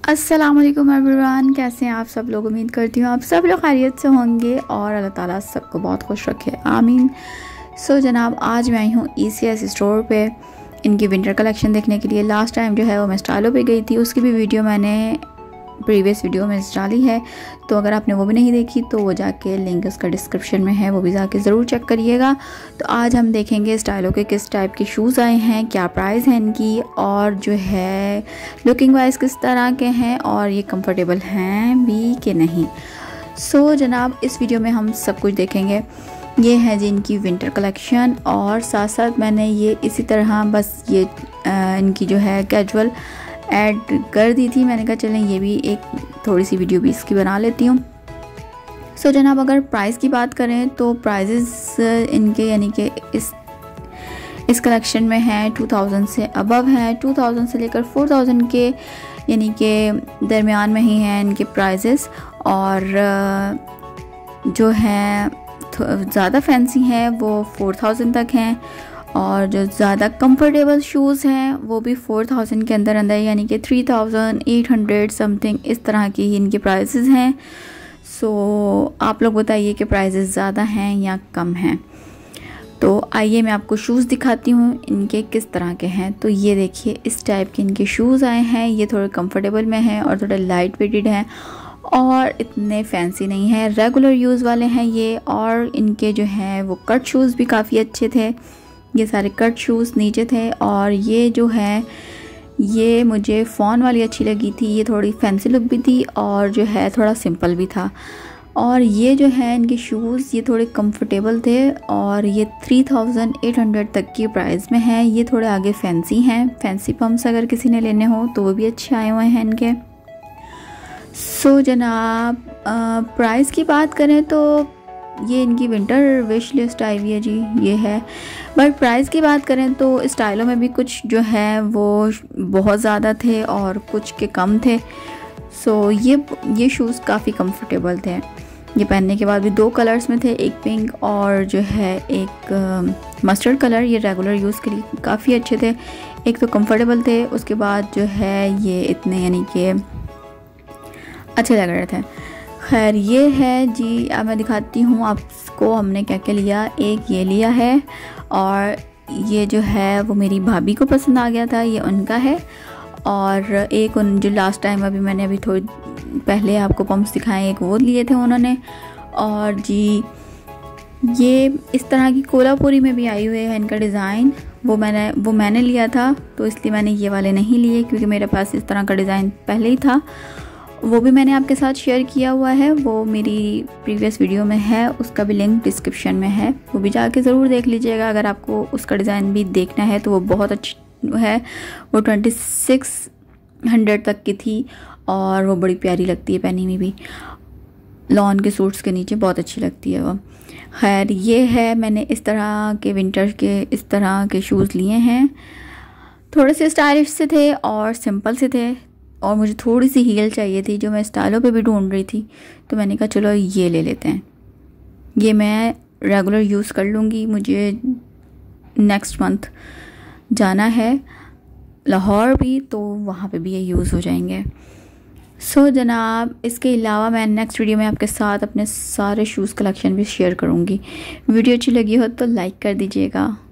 अस्सलाम वालेकुम एवरीवन, कैसे हैं आप सब लोग। उम्मीद करती हूँ आप सब लोग खैरियत से होंगे और अल्लाह ताला सबको बहुत खुश रखे, आमीन। सो जनाब, आज मैं आई हूँ ECS स्टोर पे इनकी विंटर कलेक्शन देखने के लिए। लास्ट टाइम जो है वो मैं स्टाइलो पे गई थी, उसकी भी वीडियो मैंने प्रीवियस वीडियो में डाली है, तो अगर आपने वो भी नहीं देखी तो वो जाके लिंक उसका डिस्क्रिप्शन में है, वो भी जाके ज़रूर चेक करिएगा। तो आज हम देखेंगे स्टाइलो के किस टाइप के शूज़ आए हैं, क्या प्राइस है इनकी, और जो है लुकिंग वाइज किस तरह के हैं, और ये कंफर्टेबल हैं भी कि नहीं। सो जनाब, इस वीडियो में हम सब कुछ देखेंगे। ये है जी इनकी विंटर कलेक्शन, और साथ साथ मैंने ये इसी तरह बस ये इनकी जो है कैजुअल ऐड कर दी थी। मैंने कहा चलें ये भी एक थोड़ी सी वीडियो भी इसकी बना लेती हूँ। सो जनाब, अगर प्राइस की बात करें तो प्राइजेस इनके यानी कि इस कलेक्शन में हैं 2000 से अबव हैं, 2000 से लेकर 4000 के यानी कि दरमियान में ही हैं इनके प्राइजेस। और जो हैं ज़्यादा फैंसी हैं वो 4000 तक हैं, और जो ज़्यादा कंफर्टेबल शूज़ हैं वो भी 4000 के अंदर अंदर यानी कि 3800 समथिंग इस तरह की ही इनके प्राइसेस हैं। सो आप लोग बताइए कि प्राइसेस ज़्यादा हैं या कम हैं। तो आइए मैं आपको शूज़ दिखाती हूँ इनके किस तरह के हैं। तो ये देखिए इस टाइप के इनके शूज़ आए हैं। ये थोड़े कंफर्टेबल में हैं और थोड़े लाइट वेटेड हैं और इतने फैंसी नहीं हैं, रेगुलर यूज़ वाले हैं ये। और इनके जो हैं वो कट शूज़ भी काफ़ी अच्छे थे, ये सारे कट शूज़ नीचे थे। और ये जो है ये मुझे फ़ॉन वाली अच्छी लगी थी, ये थोड़ी फैंसी लुक भी थी और जो है थोड़ा सिंपल भी था। और ये जो है इनके शूज़ ये थोड़े कंफर्टेबल थे और ये 3800 तक की प्राइस में है। ये थोड़े आगे फैंसी हैं, फैंसी पम्प्स अगर किसी ने लेने हो तो वो भी अच्छे आए हुए हैं इनके। सो जनाब, प्राइस की बात करें तो ये इनकी विंटर विश लिस्ट आई हुई है जी, ये है। बट प्राइस की बात करें तो स्टाइलों में भी कुछ जो है वो बहुत ज़्यादा थे और कुछ के कम थे। सो ये शूज़ काफ़ी कंफर्टेबल थे। ये पहनने के बाद भी दो कलर्स में थे, एक पिंक और जो है एक मस्टर्ड कलर। ये रेगुलर यूज़ के लिए काफ़ी अच्छे थे, एक तो कंफर्टेबल थे, उसके बाद जो है ये इतने यानी कि अच्छे लग रहे थे। खैर ये है जी, अब मैं दिखाती हूँ आपको हमने क्या क्या लिया। एक ये लिया है और ये जो है वो मेरी भाभी को पसंद आ गया था, ये उनका है। और एक उन जो लास्ट टाइम मैंने थोड़ी पहले आपको पम्प्स दिखाए, एक वो लिए थे उन्होंने। और जी ये इस तरह की कोल्हापुरी में भी आई हुई है इनका डिज़ाइन, वो मैंने लिया था, तो इसलिए मैंने ये वाले नहीं लिए क्योंकि मेरे पास इस तरह का डिज़ाइन पहले ही था। वो भी मैंने आपके साथ शेयर किया हुआ है, वो मेरी प्रीवियस वीडियो में है, उसका भी लिंक डिस्क्रिप्शन में है, वो भी जाके ज़रूर देख लीजिएगा अगर आपको उसका डिज़ाइन भी देखना है तो वो बहुत अच्छा है। वो 2600 तक की थी और वो बड़ी प्यारी लगती है पहनी में भी, लॉन के सूट्स के नीचे बहुत अच्छी लगती है वो। खैर ये है, मैंने इस तरह के विंटर के इस तरह के शूज़ लिए हैं, थोड़े से स्टाइलिश से थे और सिंपल से थे, और मुझे थोड़ी सी हील चाहिए थी जो मैं स्टाइलों पे भी ढूंढ रही थी, तो मैंने कहा चलो ये ले लेते हैं। ये मैं रेगुलर यूज़ कर लूँगी, मुझे नेक्स्ट मंथ जाना है लाहौर भी, तो वहाँ पे भी ये यूज़ हो जाएंगे। सो जनाब, इसके अलावा मैं नेक्स्ट वीडियो में आपके साथ अपने सारे शूज़ कलेक्शन भी शेयर करूँगी। वीडियो अच्छी लगी हो तो लाइक कर दीजिएगा।